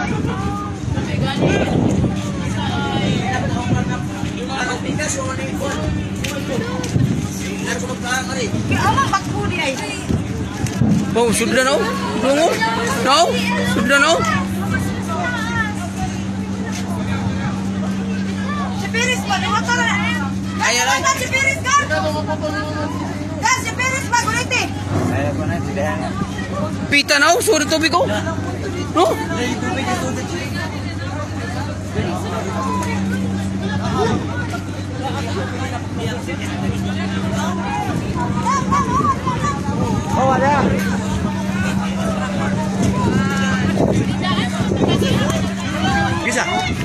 Oh, sudah no? Tunggu. No? Sudah no? Sipiris pa, motor na. Ayo lang. Sipiris ka. Sipiris pa, kuliti. Ayo ko na tidak. Pita no? Sudah tubig ko. No? Oh, ada. Bisa.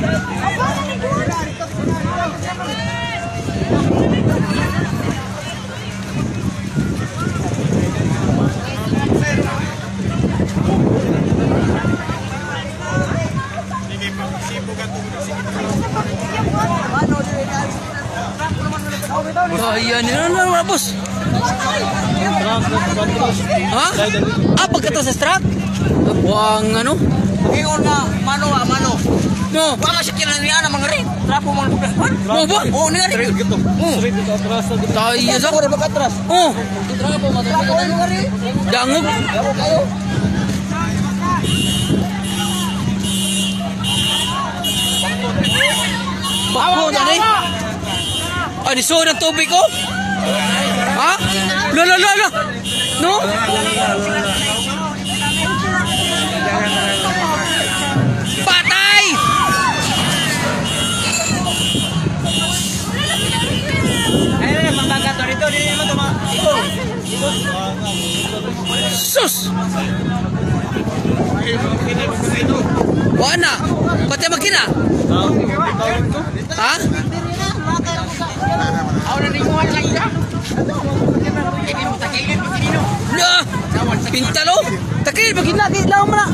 Bahaya ni na bos. Ha? Ah, pagkatapos sa truck? Buang ano? Ingon nga mano. No. Wa nga siya kinaniya na mga rin. Trapo mo ng Mo ba? Oh, ni rin. Oh. Tayo sa. Ora makatras. Oh, Trapo mo ng rin. dangog. Kayo. Bako na ni. Ani so ng tubig ko? Ha? La. No? Patay! Ay, mambaga to dito, dili mo to ma. Sus! Wana, pati magkina? Ha? Awala ni mo lang ida. La! Pintalo? Takil, bagin lagi, lawan mo na.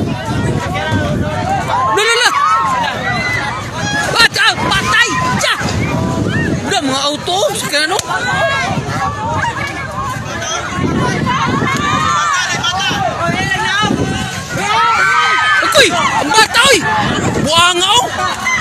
La! Patay! Tsa! Wala, mga auto, sakyan ano? Akoy! Ang bata, oy! Buangaw!